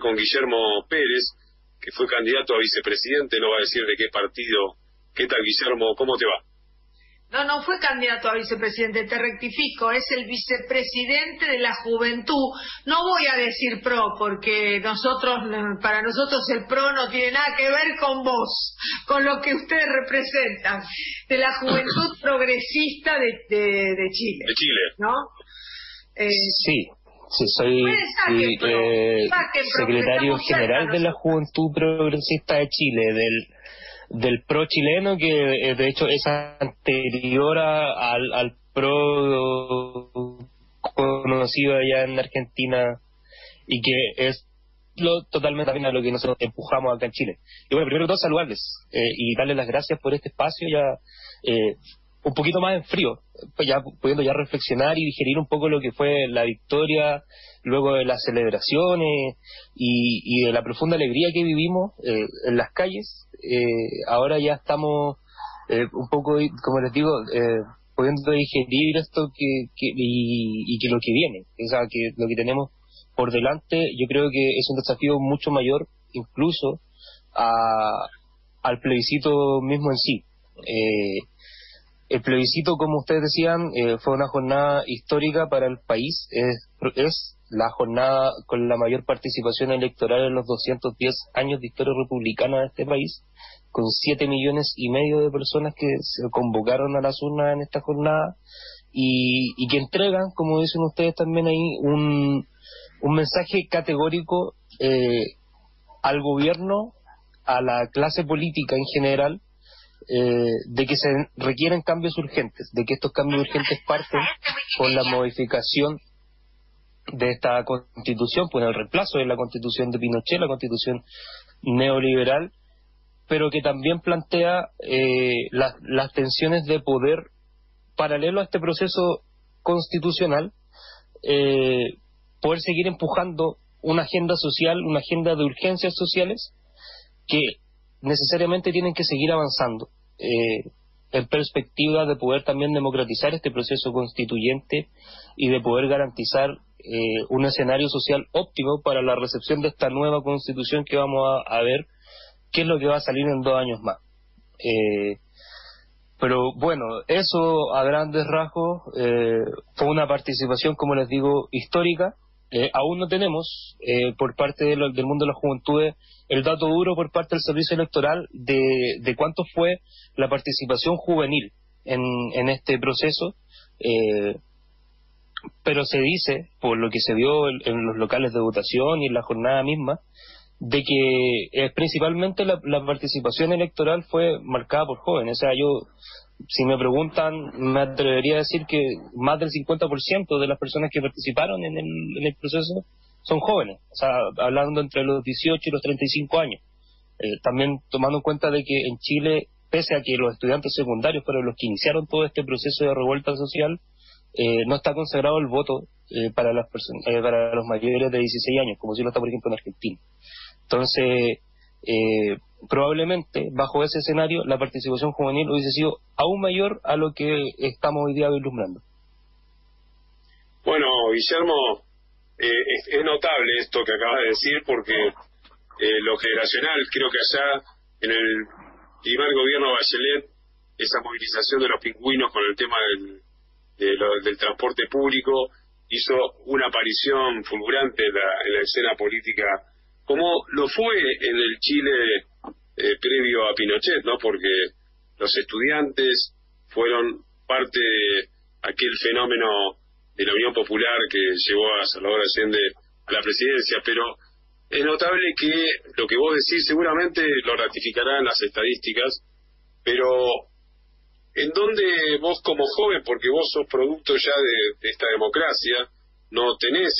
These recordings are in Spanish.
con Guillermo Pérez, que fue candidato a vicepresidente, no va a decir de qué partido. ¿Qué tal, Guillermo? ¿Cómo te va? No fue candidato a vicepresidente, te rectifico, es el vicepresidente de la Juventud. No voy a decir PRO, porque para nosotros el PRO no tiene nada que ver con vos, con lo que ustedes representan, de la Juventud Progresista de Chile. De Chile. ¿No? Sí, soy secretario general de la Juventud Progresista de Chile, del PRO chileno, que de hecho es anterior al PRO conocido allá en Argentina, y que es totalmente a lo que nosotros empujamos acá en Chile. Y bueno, primero de todo saludarles y darles las gracias por este espacio, ya un poquito más en frío, pues ya pudiendo ya reflexionar y digerir un poco lo que fue la victoria, luego de las celebraciones y de la profunda alegría que vivimos en las calles. Ahora ya estamos un poco, como les digo, pudiendo digerir esto y que lo que viene, o sea, que lo que tenemos por delante, yo creo que es un desafío mucho mayor incluso al plebiscito mismo en sí. El plebiscito, como ustedes decían, fue una jornada histórica para el país. Es la jornada con la mayor participación electoral en los 210 años de historia republicana de este país, con 7,5 millones de personas que se convocaron a las urnas en esta jornada y que entregan, como dicen ustedes también ahí, un mensaje categórico al gobierno, a la clase política en general, de que se requieren cambios urgentes, de que estos cambios urgentes parten con la modificación de esta constitución, pues el reemplazo de la constitución de Pinochet, la constitución neoliberal, pero que también plantea las tensiones de poder paralelo a este proceso constitucional, poder seguir empujando una agenda social, una agenda de urgencias sociales que necesariamente tienen que seguir avanzando en perspectiva de poder también democratizar este proceso constituyente y de poder garantizar un escenario social óptimo para la recepción de esta nueva constitución que vamos a ver qué es lo que va a salir en 2 años más. Pero bueno, eso a grandes rasgos fue una participación, como les digo, histórica. Aún no tenemos por parte del mundo de las juventudes el dato duro por parte del servicio electoral de cuánto fue la participación juvenil en este proceso, pero se dice, por lo que se vio en los locales de votación y en la jornada misma, de que principalmente la participación electoral fue marcada por jóvenes. O sea, si me preguntan, me atrevería a decir que más del 50% de las personas que participaron en el proceso son jóvenes, o sea, hablando entre los 18 y los 35 años. También tomando en cuenta de que en Chile, pese a que los estudiantes secundarios fueron los que iniciaron todo este proceso de revuelta social, no está consagrado el voto para las personas, para los mayores de 16 años, como si lo está, por ejemplo, en Argentina. Entonces, probablemente bajo ese escenario la participación juvenil hubiese sido aún mayor a lo que estamos hoy día vislumbrando. Bueno, Guillermo, es notable esto que acabas de decir, porque lo generacional, creo que allá en el primer gobierno de Bachelet, esa movilización de los pingüinos con el tema del transporte público hizo una aparición fulgurante en la escena política, como lo fue en el Chile previo a Pinochet, ¿no? Porque los estudiantes fueron parte de aquel fenómeno de la Unión Popular que llevó a Salvador Allende a la presidencia, pero es notable que lo que vos decís seguramente lo ratificarán las estadísticas, pero ¿en dónde vos como joven, porque vos sos producto ya de esta democracia, no tenés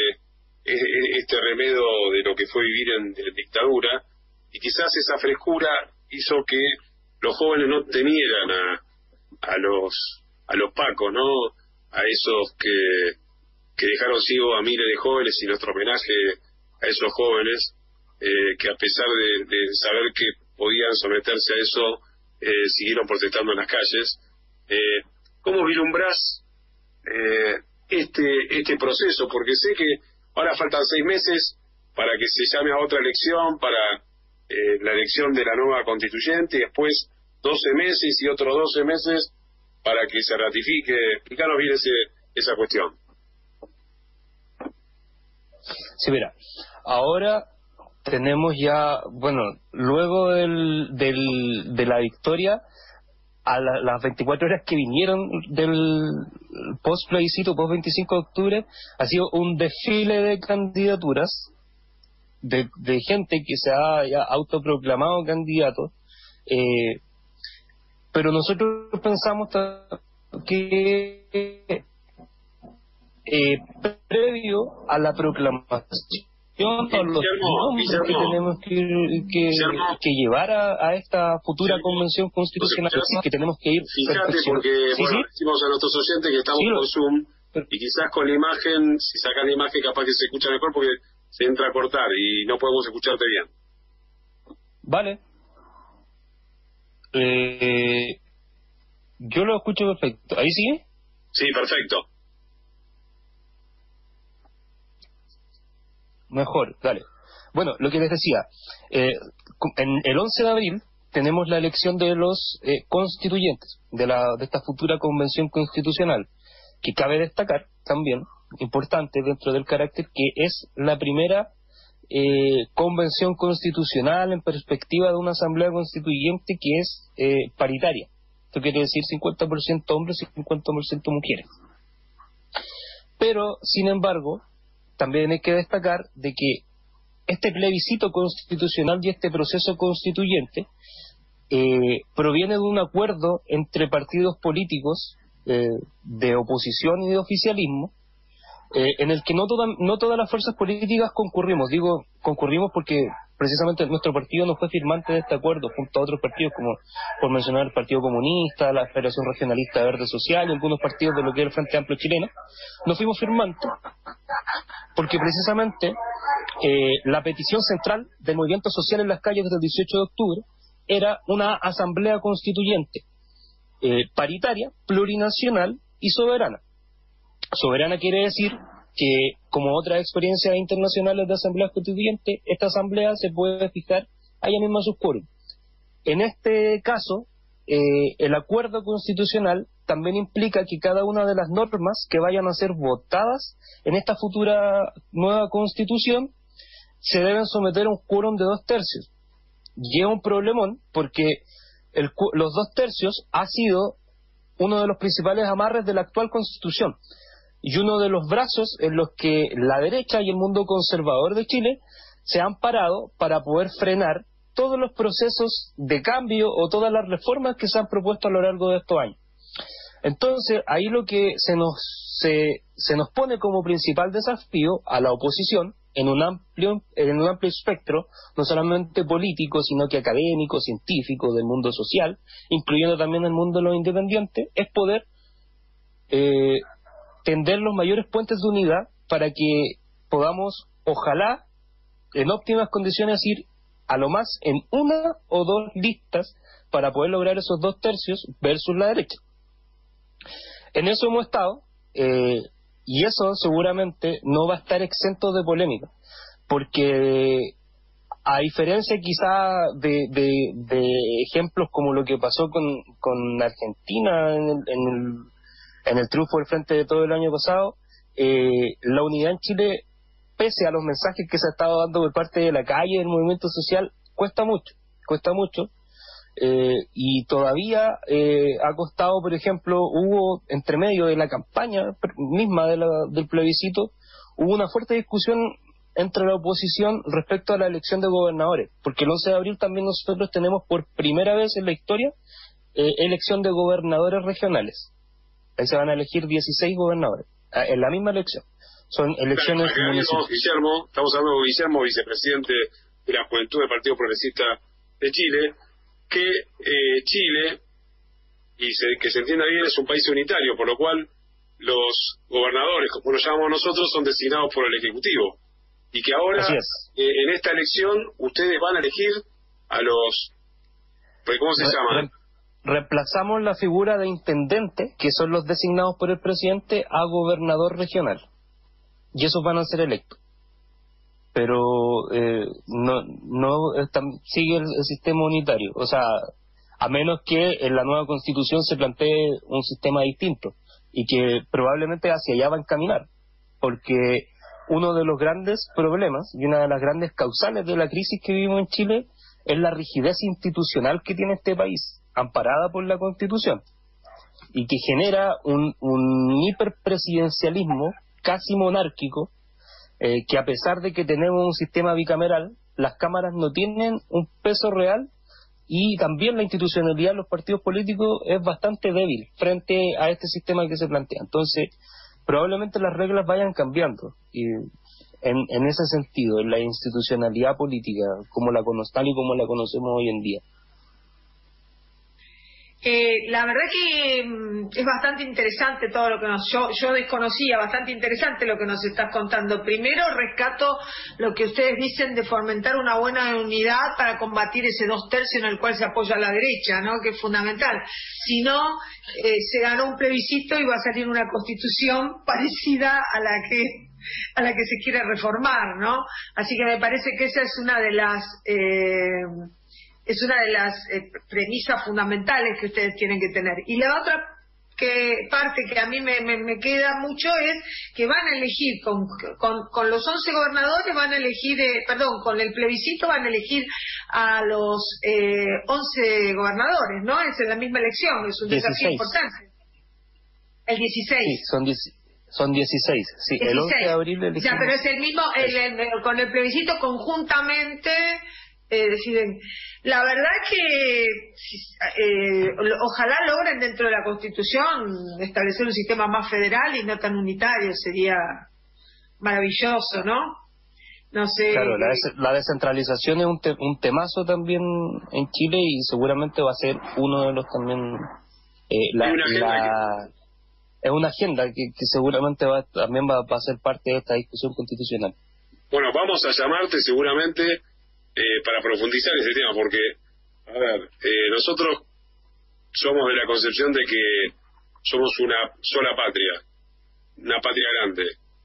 este remedio de lo que fue vivir en dictadura, y quizás esa frescura hizo que los jóvenes no temieran a los pacos, ¿no? A esos que dejaron ciego a miles de jóvenes, y nuestro homenaje a esos jóvenes que a pesar de saber que podían someterse a eso, siguieron protestando en las calles. ¿Cómo vislumbrás este proceso? Porque sé que ahora faltan 6 meses para que se llame a otra elección, para la elección de la nueva constituyente, y después 12 meses y otros 12 meses para que se ratifique. Explícanos bien esa cuestión. Sí, mira, ahora tenemos ya, bueno, luego de la victoria, a las 24 horas que vinieron del post-plebiscito, post-25 de octubre, ha sido un desfile de candidaturas de gente que se ha ya autoproclamado candidato, pero nosotros pensamos que previo a la proclamación, a los nombres que tenemos que llevar a esta futura convención constitucional, que tenemos que ir. Fíjate, porque decimos a nuestros oyentes que estamos por Zoom, y quizás con la imagen, si sacan la imagen, capaz que se escucha mejor, porque se entra a cortar y no podemos escucharte bien. Vale. Yo lo escucho perfecto. ¿Ahí sigue? Sí, perfecto. Mejor, dale. Bueno, lo que les decía, en el 11 de abril tenemos la elección de los constituyentes de esta futura convención constitucional, que cabe destacar también, importante dentro del carácter, que es la primera convención constitucional en perspectiva de una asamblea constituyente que es paritaria. Esto quiere decir 50% hombres y 50% mujeres. Pero, sin embargo, también hay que destacar de que este plebiscito constitucional y este proceso constituyente proviene de un acuerdo entre partidos políticos de oposición y de oficialismo, en el que no todas las fuerzas políticas concurrimos. Digo concurrimos porque precisamente nuestro partido no fue firmante de este acuerdo, junto a otros partidos, como por mencionar el Partido Comunista, la Federación Regionalista Verde Social y algunos partidos de lo que es el Frente Amplio Chileno. No fuimos firmantes porque precisamente la petición central del movimiento social en las calles del 18 de octubre era una asamblea constituyente paritaria, plurinacional y soberana. Soberana quiere decir que, como otras experiencias internacionales de asambleas constituyentes, esta asamblea se puede fijar a ella misma sus quórum. En este caso, el acuerdo constitucional también implica que cada una de las normas que vayan a ser votadas en esta futura nueva constitución se deben someter a un quórum de 2/3. Y es un problemón porque los 2/3 ha sido uno de los principales amarres de la actual constitución y uno de los brazos en los que la derecha y el mundo conservador de Chile se han parado para poder frenar todos los procesos de cambio o todas las reformas que se han propuesto a lo largo de estos años. Entonces, ahí lo que se nos pone como principal desafío a la oposición, en un amplio espectro, no solamente político, sino que académico, científico, del mundo social, incluyendo también el mundo de los independientes, es poder tender los mayores puentes de unidad para que podamos, ojalá, en óptimas condiciones, ir a lo más en una o dos listas para poder lograr esos 2/3 versus la derecha. En eso hemos estado, y eso seguramente no va a estar exento de polémica, porque a diferencia quizá de ejemplos como lo que pasó con Argentina en el triunfo del Frente de todo el año pasado, la unidad en Chile, pese a los mensajes que se ha estado dando por parte de la calle, del movimiento social, cuesta mucho, y todavía ha costado. Por ejemplo, hubo entre medio de la campaña misma del plebiscito, hubo una fuerte discusión entre la oposición respecto a la elección de gobernadores, porque el 11 de abril también nosotros tenemos por primera vez en la historia elección de gobernadores regionales. Ahí se van a elegir 16 gobernadores en la misma elección. Son elecciones municipales. Estamos hablando con Guillermo, vicepresidente de la Juventud del Partido Progresista de Chile, que Chile, que se entienda bien, es un país unitario, por lo cual los gobernadores, como los llamamos nosotros, son designados por el Ejecutivo. Y que ahora, en esta elección, ustedes van a elegir a los... ¿Cómo se llaman? Reemplazamos la figura de intendente, que son los designados por el presidente, a gobernador regional. Y esos van a ser electos. pero sigue el sistema unitario. O sea, a menos que en la nueva Constitución se plantee un sistema distinto, y que probablemente hacia allá va a encaminar, porque uno de los grandes problemas y una de las grandes causales de la crisis que vivimos en Chile es la rigidez institucional que tiene este país, amparada por la Constitución, y que genera un hiperpresidencialismo casi monárquico, que a pesar de que tenemos un sistema bicameral, las cámaras no tienen un peso real, y también la institucionalidad de los partidos políticos es bastante débil frente a este sistema que se plantea. Entonces, probablemente las reglas vayan cambiando, y en ese sentido, en la institucionalidad política, tal y como la conocemos hoy en día. La verdad que es bastante interesante todo lo que yo desconocía, bastante interesante lo que nos estás contando. Primero, rescato lo que ustedes dicen de fomentar una buena unidad para combatir ese 2/3 en el cual se apoya la derecha, ¿no? Que es fundamental. Si no, se ganó un plebiscito y va a salir una constitución parecida a la que se quiere reformar, ¿no? Así que me parece que esa es una de las premisas fundamentales que ustedes tienen que tener. Y la otra parte que a mí me queda mucho es que van a elegir con los 11 gobernadores, van a elegir, con el plebiscito van a elegir a los 11 gobernadores, ¿no? Es la misma elección, es un 16. Desafío importante. El 16. Sí, son 16, sí, 16. El 11 de abril elegimos. Ya, pero es el mismo, con el plebiscito conjuntamente deciden. La verdad que ojalá logren dentro de la Constitución establecer un sistema más federal y no tan unitario, sería maravilloso, ¿no? No sé. Claro, la descentralización es un temazo también en Chile, y seguramente va a ser uno de los también es una agenda que seguramente también va a ser parte de esta discusión constitucional. Bueno, vamos a llamarte seguramente para profundizar ese tema, porque, a ver, nosotros somos de la concepción de que somos una sola patria, una patria grande,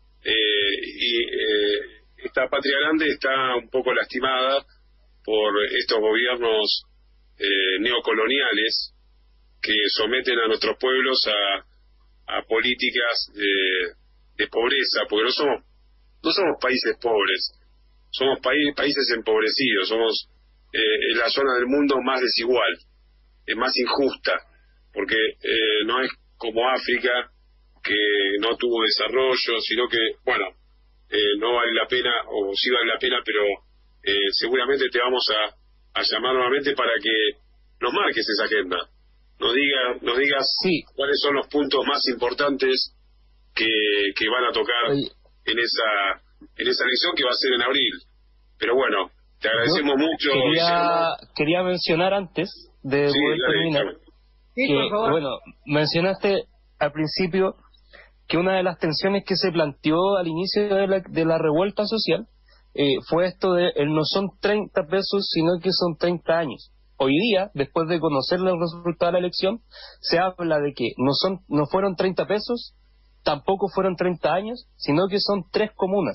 y esta patria grande está un poco lastimada por estos gobiernos neocoloniales que someten a nuestros pueblos a políticas de pobreza, porque no somos países pobres, somos países empobrecidos, somos la zona del mundo más desigual, más injusta, porque no es como África, que no tuvo desarrollo, sino que, bueno, no vale la pena, o sí vale la pena, pero seguramente te vamos a llamar nuevamente para que nos marques esa agenda, nos digas sí, cuáles son los puntos más importantes que van a tocar en esa elección que va a ser en abril. Pero bueno, te agradecemos mucho. Quería mencionar antes de poder terminar, bueno, mencionaste al principio que una de las tensiones que se planteó al inicio de la revuelta social fue esto de no son 30 pesos, sino que son 30 años. Hoy día, después de conocer los resultados de la elección, se habla de que no fueron 30 pesos, tampoco fueron 30 años, sino que son 3 comunas.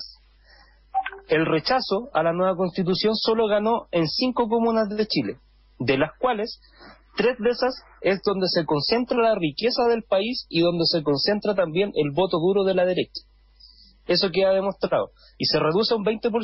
El rechazo a la nueva Constitución solo ganó en 5 comunas de Chile, de las cuales 3 de esas es donde se concentra la riqueza del país y donde se concentra también el voto duro de la derecha. Eso queda demostrado. Y se reduce a un 20%.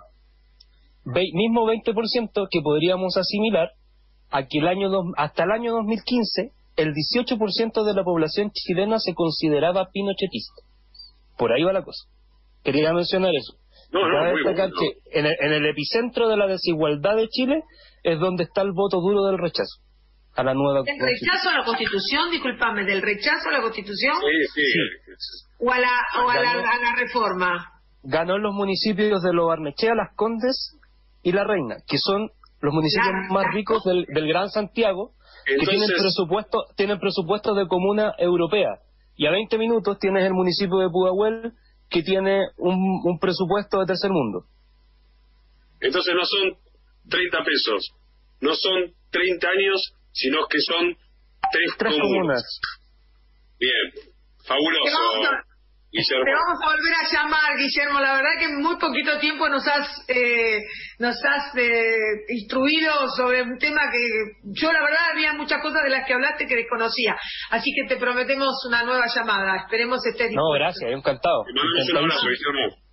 Mismo 20% que podríamos asimilar a que hasta el año 2015 el 18% de la población chilena se consideraba pinochetista. Por ahí va la cosa. Quería mencionar eso. Cabe destacar que en el epicentro de la desigualdad de Chile es donde está el voto duro del rechazo a la nueva Constitución. ¿Del rechazo a la Constitución? Discúlpame, ¿del rechazo a la Constitución? Sí. ¿O a la reforma? Ganó en los municipios de Lo Barnechea, Las Condes y La Reina, que son los municipios más ricos del Gran Santiago. Entonces, que tienen presupuesto de comuna europea. Y a 20 minutos tienes el municipio de Pudahuel, que tiene un presupuesto de tercer mundo. Entonces no son 30 pesos, no son 30 años, sino que son 3 comunas. Bien, fabuloso. Guillermo. Te vamos a volver a llamar, Guillermo. La verdad que en muy poquito tiempo nos has instruido sobre un tema que yo, la verdad, había muchas cosas de las que hablaste que desconocía. Así que te prometemos una nueva llamada. Esperemos estés dispuesto. No, gracias, encantado. Te mandamos un abrazo, Guillermo.